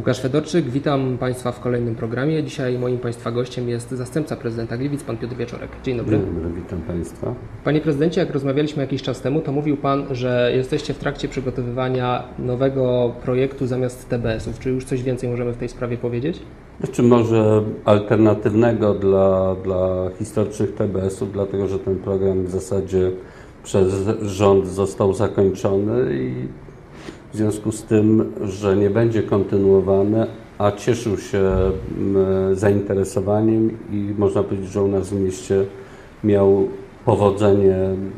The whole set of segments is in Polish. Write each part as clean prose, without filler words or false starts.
Łukasz Fedorczyk, witam Państwa w kolejnym programie. Dzisiaj moim Państwa gościem jest zastępca prezydenta Gliwic, pan Piotr Wieczorek. Dzień dobry. Dzień dobry, witam Państwa. Panie prezydencie, jak rozmawialiśmy jakiś czas temu, to mówił Pan, że jesteście w trakcie przygotowywania nowego projektu zamiast TBS-ów. Czy już coś więcej możemy w tej sprawie powiedzieć? Znaczy może alternatywnego dla historycznych TBS-ów, dlatego że ten program w zasadzie przez rząd został zakończony i w związku z tym, że nie będzie kontynuowany, a cieszył się zainteresowaniem i można powiedzieć, że u nas w mieście miał powodzenie,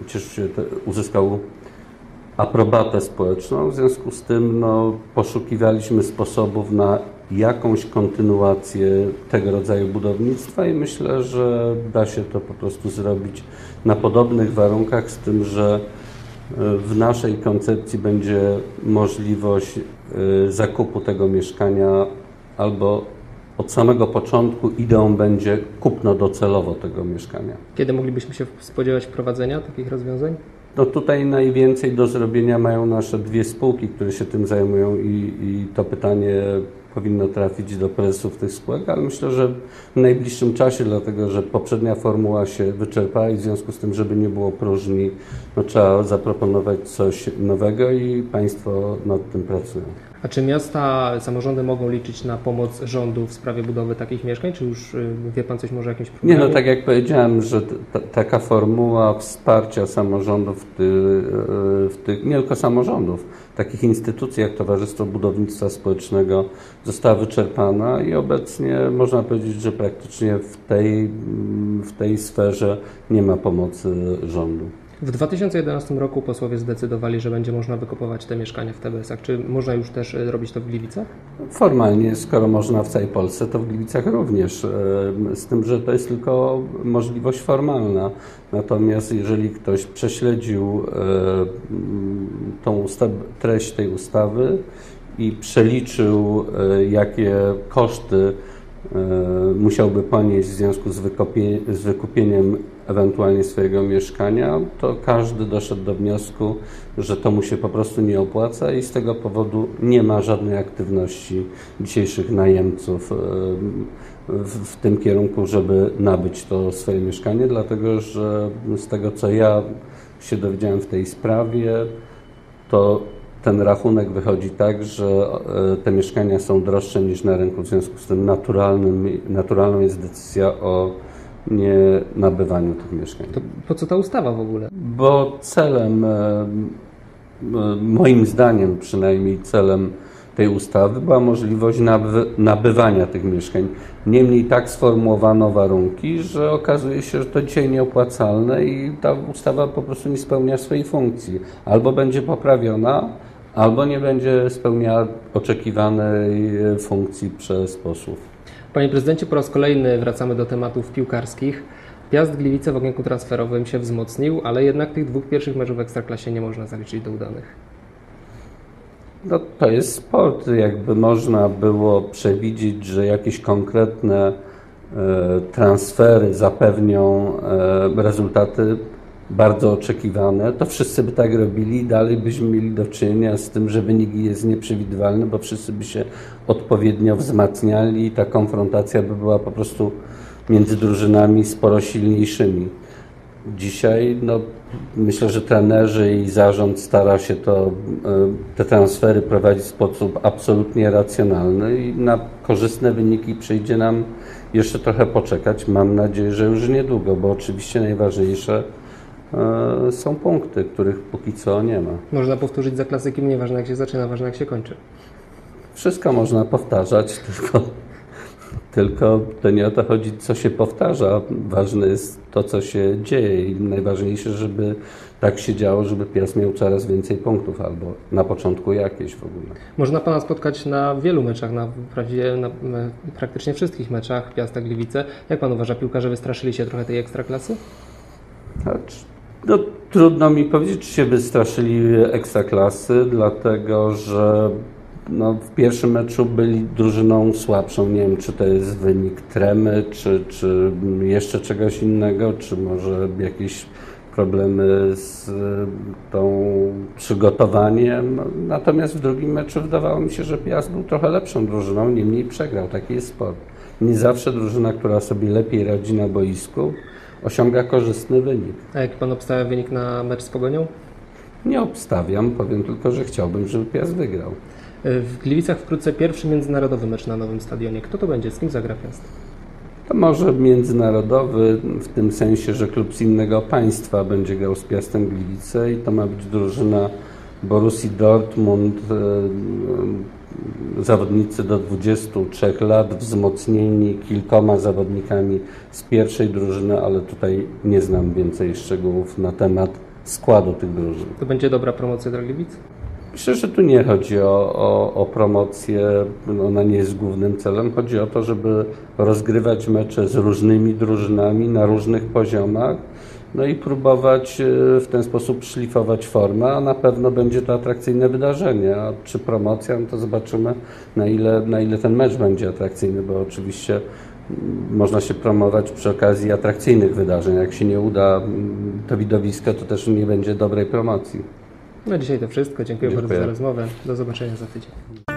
uzyskał aprobatę społeczną. W związku z tym poszukiwaliśmy sposobów na jakąś kontynuację tego rodzaju budownictwa i myślę, że da się to po prostu zrobić na podobnych warunkach, z tym, że w naszej koncepcji będzie możliwość zakupu tego mieszkania albo od samego początku ideą będzie kupno docelowo tego mieszkania. Kiedy moglibyśmy się spodziewać wprowadzenia takich rozwiązań? No tutaj najwięcej do zrobienia mają nasze dwie spółki, które się tym zajmują i to pytanie powinno trafić do prezesów tych spółek, ale myślę, że w najbliższym czasie, dlatego że poprzednia formuła się wyczerpała i w związku z tym, żeby nie było próżni, trzeba zaproponować coś nowego i Państwo nad tym pracują. A czy miasta, samorządy mogą liczyć na pomoc rządu w sprawie budowy takich mieszkań? Czy już wie Pan coś może o jakimś programie? Nie, tak jak powiedziałem, że taka formuła wsparcia samorządów, nie tylko samorządów, takich instytucji jak Towarzystwo Budownictwa Społecznego została wyczerpana i obecnie można powiedzieć, że praktycznie w tej sferze nie ma pomocy rządu. W 2011 roku posłowie zdecydowali, że będzie można wykupywać te mieszkania w TBS-ach. Czy można już też robić to w Gliwicach? Formalnie, skoro można w całej Polsce, to w Gliwicach również, z tym, że to jest tylko możliwość formalna. Natomiast jeżeli ktoś prześledził treść tej ustawy i przeliczył, jakie koszty musiałby ponieść w związku z wykupieniem ewentualnie swojego mieszkania, to każdy doszedł do wniosku, że to mu się po prostu nie opłaca i z tego powodu nie ma żadnej aktywności dzisiejszych najemców w tym kierunku, żeby nabyć to swoje mieszkanie, dlatego że z tego, co ja się dowiedziałem w tej sprawie, to ten rachunek wychodzi tak, że te mieszkania są droższe niż na rynku, w związku z tym naturalną jest decyzja o nie nabywaniu tych mieszkań. To po co ta ustawa w ogóle? Bo celem, moim zdaniem przynajmniej celem tej ustawy była możliwość nabywania tych mieszkań. Niemniej tak sformułowano warunki, że okazuje się, że to dzisiaj nieopłacalne i ta ustawa po prostu nie spełnia swojej funkcji. Albo będzie poprawiona, albo nie będzie spełniała oczekiwanej funkcji przez posłów. Panie prezydencie, po raz kolejny wracamy do tematów piłkarskich. Piast Gliwice w okienku transferowym się wzmocnił, ale jednak tych dwóch pierwszych meczów w Ekstraklasie nie można zaliczyć do udanych. No, to jest sport. Jakby można było przewidzieć, że jakieś konkretne transfery zapewnią rezultaty bardzo oczekiwane, to wszyscy by tak robili i dalej byśmy mieli do czynienia z tym, że wynik jest nieprzewidywalny, bo wszyscy by się odpowiednio wzmacniali i ta konfrontacja by była po prostu między drużynami sporo silniejszymi. Dzisiaj myślę, że trenerzy i zarząd stara się te transfery prowadzić w sposób absolutnie racjonalny i na korzystne wyniki przyjdzie nam jeszcze trochę poczekać. Mam nadzieję, że już niedługo, bo oczywiście najważniejsze są punkty, których póki co nie ma. Można powtórzyć za klasykiem, nieważne jak się zaczyna, ważne jak się kończy. Wszystko można powtarzać, tylko to nie o to chodzi, co się powtarza. Ważne jest to, co się dzieje i najważniejsze, żeby tak się działo, żeby Piast miał coraz więcej punktów albo na początku jakieś w ogóle. Można Pana spotkać na wielu meczach, na praktycznie wszystkich meczach Piasta Gliwice. Jak Pan uważa, piłkarze wystraszyli się trochę tej Ekstraklasy? Trudno mi powiedzieć, czy się wystraszyli Ekstraklasy, dlatego że w pierwszym meczu byli drużyną słabszą. Nie wiem, czy to jest wynik tremy, czy jeszcze czegoś innego, czy może jakieś problemy z tą przygotowaniem. Natomiast w drugim meczu wydawało mi się, że Piast był trochę lepszą drużyną, niemniej przegrał. Taki jest sport. Nie zawsze drużyna, która sobie lepiej radzi na boisku, osiąga korzystny wynik. A jaki pan obstawia wynik na mecz z Pogonią? Nie obstawiam, powiem tylko, że chciałbym, żeby Piast wygrał. W Gliwicach wkrótce pierwszy międzynarodowy mecz na nowym stadionie. Kto to będzie? Z kim zagra Piast? To może międzynarodowy w tym sensie, że klub z innego państwa będzie grał z Piastem Gliwice i to ma być drużyna Borussii Dortmund, zawodnicy do 23 lat, wzmocnieni kilkoma zawodnikami z pierwszej drużyny, ale tutaj nie znam więcej szczegółów na temat składu tych drużyn. To będzie dobra promocja dla Gliwic? Myślę, że tu nie chodzi o promocję, ona nie jest głównym celem. Chodzi o to, żeby rozgrywać mecze z różnymi drużynami na różnych poziomach, no i próbować w ten sposób szlifować formę, a na pewno będzie to atrakcyjne wydarzenie. A czy promocja, no to zobaczymy, na ile ten mecz będzie atrakcyjny, bo oczywiście można się promować przy okazji atrakcyjnych wydarzeń. Jak się nie uda to widowisko, to też nie będzie dobrej promocji. No dzisiaj to wszystko. Dziękuję bardzo za rozmowę. Do zobaczenia za tydzień.